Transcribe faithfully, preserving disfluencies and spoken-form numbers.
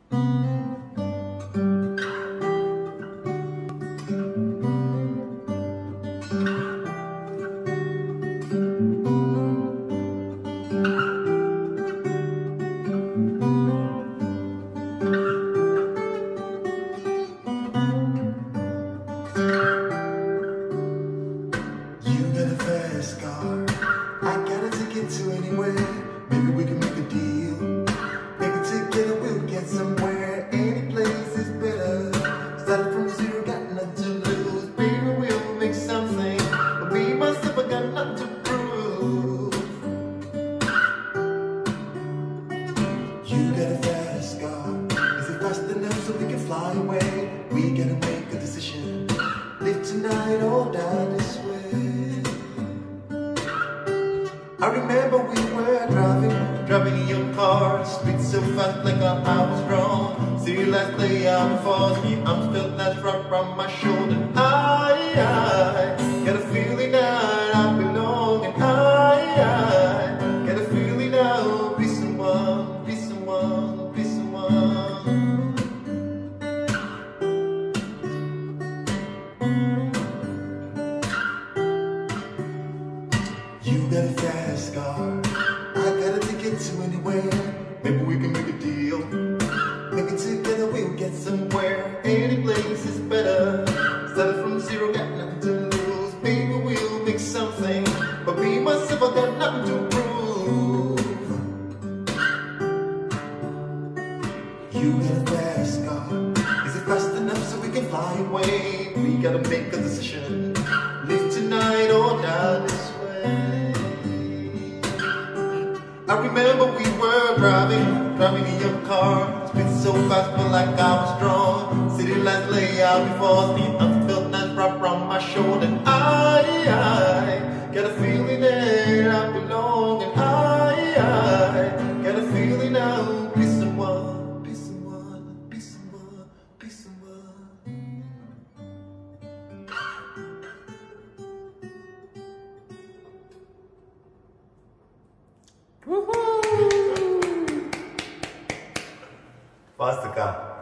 Car. I got a ticket to anywhere. Maybe we can make a deal. Maybe together we'll get somewhere. Any place is better. Started from zero, got nothing to lose. Baby, we'll make something. But me, myself, I got nothing to prove. You got a fast car. Is it fast enough so we can fly away? We gotta make a decision. Live tonight or die this way. I remember we were driving, driving in your car. Street so fast like I was wrong. City lights lay out before me. I'm felt that rock from my shoulder. I, I got a feeling that I belong. And I, I got a feeling that I'll be someone, be someone, be someone. You got a fast car. I got a ticket to anywhere. Maybe we can make a deal. Maybe together we'll get somewhere. Any place is better. Started from zero, got nothing to lose. Maybe we'll make something. But me, myself, I got nothing to prove. You got a fast car. Is it fast enough so we can fly away? We gotta make a decision. Live tonight or die this way. I remember we were driving, driving in your car. Speed so fast, but like I was drawn. City lights lay out before me. Unfelt nice rock from my shoulder. I, I got a feeling that I belong. And I, I got a feeling I'll be someone, be someone, be someone, be someone. Woohoo! Faster car.